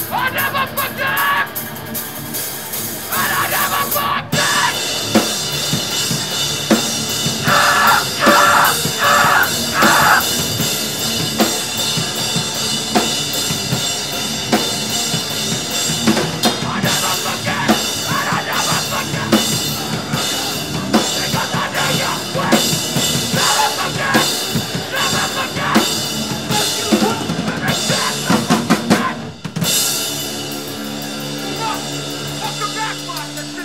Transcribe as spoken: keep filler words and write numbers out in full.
I never forget! And I never forget! I never forget! And I never forget! Because I knew you would! Never forget! Never forget! But you will never get the fucking dead! Welcome back, Boston!